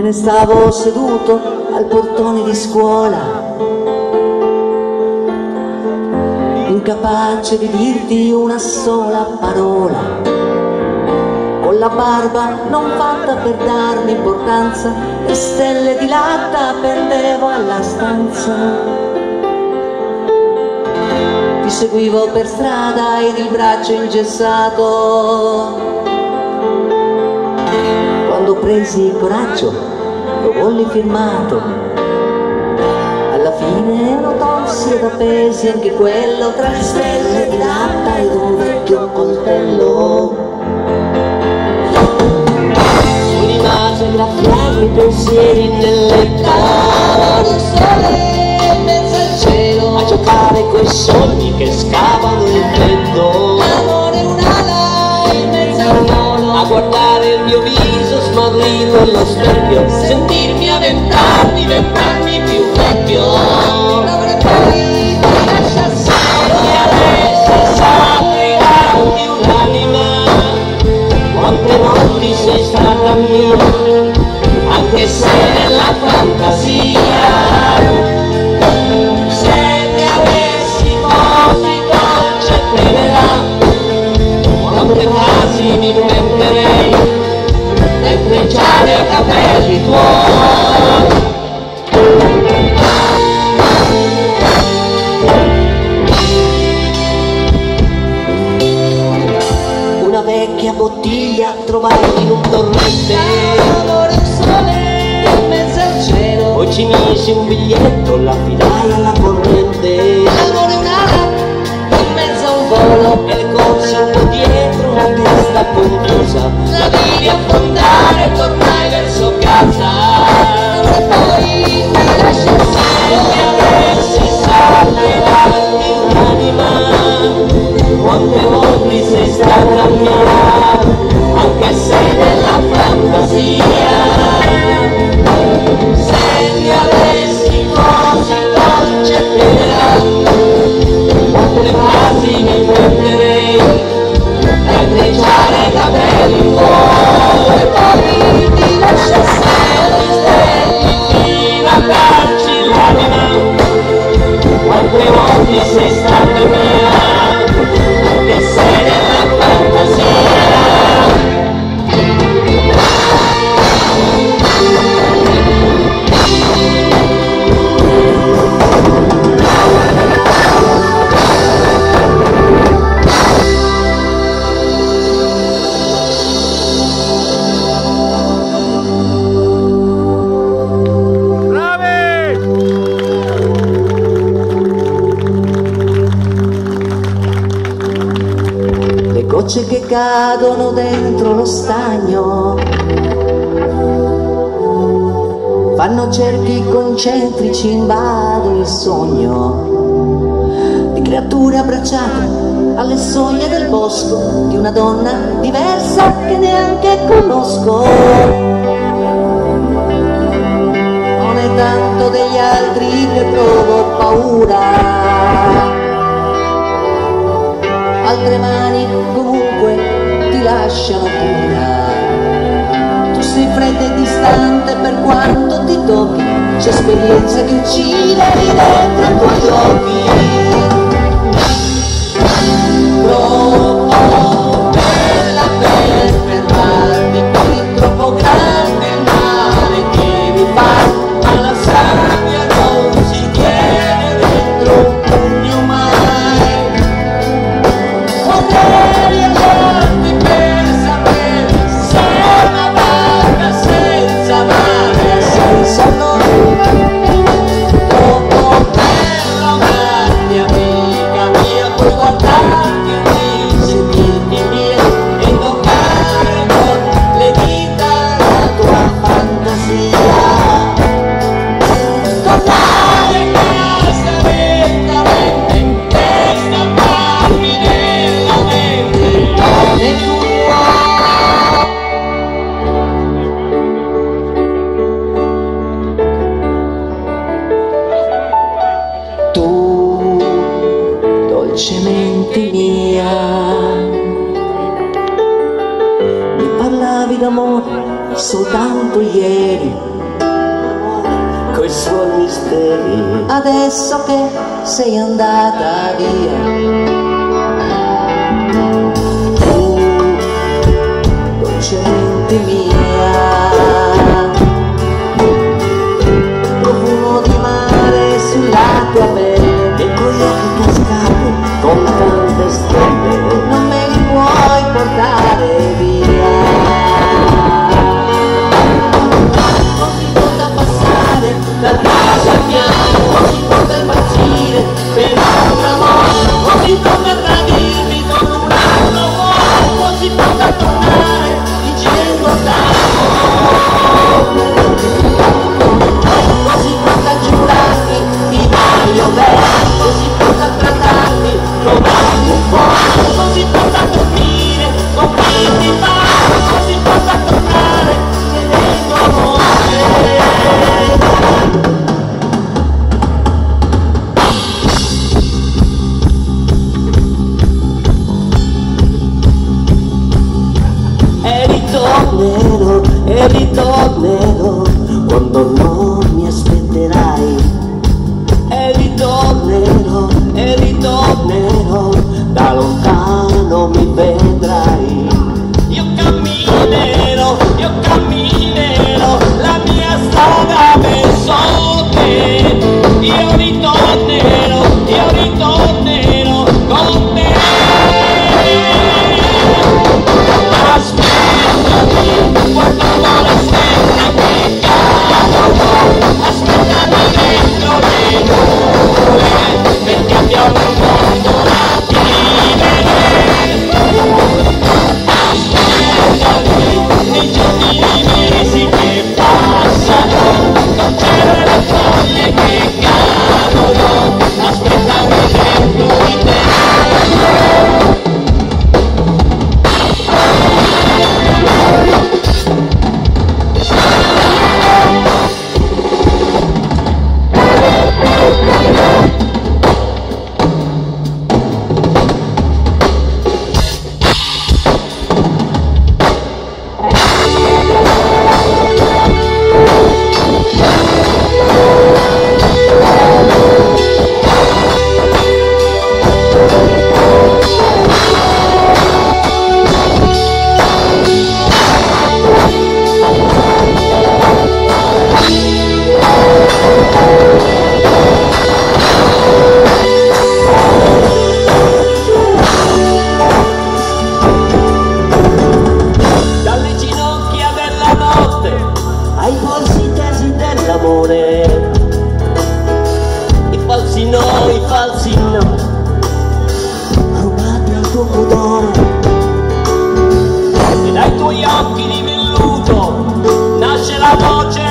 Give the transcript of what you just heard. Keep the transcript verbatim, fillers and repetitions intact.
me stavo seduto al portone di scuola, incapace di dirti una sola parola, con la barba non fatta per darmi importanza, e stelle di latta pendevo alla stanza. Ti seguivo per strada ed il braccio ingessato. Quando presi il coraggio lo volli firmato. Alla fine lo tolsi ed appesi anche quello tra le stelle di latta ed un vecchio coltello. Mi rimase graffiarmi i pensieri nel letto, il sole in mezzo al cielo, a giocare coi sogni che scavano il vento. L'amore un'ala in mezzo al volo, a guardare il mio viso smarrito allo specchio, sentirmi a vent'anni, vent'anni più vecchio. L'amore poi ti lascia solo e adesso s'aprirà un'anima. Quante volte sei stata mia, anche se nella fantasia. Se mi avessi così dolce tenerà, quante frasi mi inventerei nel trecciare i capelli tuoi. Una vecchia bottiglia trovai in un torrente, l'amore un sole in mezzo al cielo. Poi ci misi un biglietto, l'affidai alla corrente. L'amore un'ala in mezzo a un volo, e le corse un po' dietro, la testa confusa. La vidi affondare e tornai verso casa. L'amore poi ti lascia solo e avessi salvato un'anima. Quante volte sei stata mia, anche se nella fantasia. Se mi avessi così dolce tenera, quante frasi mi inventerei per trecciare i capelli tuoi. E poi ti lascia solo stelle fino a darci l'anima. Quante volte sei stata mia, che sei nella fantasia. Gocce che cadono dentro lo stagno fanno cerchi concentrici, invado il sogno di creature abbracciate alle soglie del bosco, di una donna diversa che neanche conosco. Non è tanto degli altri che provo paura, altre mani comunque ti lasciano pura. Tu sei fredda e distante per quanto ti tocchi, c'è esperienza che uccide lì dentro i tuoi occhi. Troppo bella per fermarmi, poi troppo grande il male che mi fa, ma la sabbia non si tiene dentro un pugno mai. Potrei andare per sapere se è una barca senza mare, senza noi. Troppo bella, grande amica mia, puoi guardarti e sentirti mia e toccare con le dita la tua fantasia. Tornare a casa lentamente e stamparmi nella mente nome tuo. Tu, dolcemente mia, mi parlavi d'amore soltanto ieri, i suoi misteri. Adesso che sei andata via, tu, dolce mente mia, profumo di mare sulla tua pelle, E coi occhi cascati con tante stelle, non me li puoi portare via. Non si può passare da casa al piano, non si può impazzire per un amore, non si può tradirmi con un altro uomo, non si può tornare dicendo ciao, non si può giurarmi di voglio bene, non si può trattarmi come un po', non si può dormire con chi ti fa, non si può tornare tenendo amore. e ritornerò, e ritornerò quando non mi aspetterai, e ritornerò, e ritornerò, da lontano mi vedrai. Io camminerò, io camminerò la mia strada verso te, io ritornerò, io ritornerò con te. Aspettami, quando non aspetti che cavolo, aspettami dentro le nuvole, perché abbiamo un mondo da vivere. Nei giorni e nei mesi che passano, non c'erano le foglie che cadono, aspettami dentro di te. Ai falsi tesi dell'amore, i falsi no, i falsi no, rubati al tuo pudore. E dai tuoi occhi di velluto nasce la voce